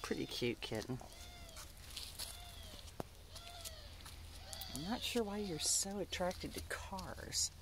Pretty cute kitten. I'm not sure why you're so attracted to cars.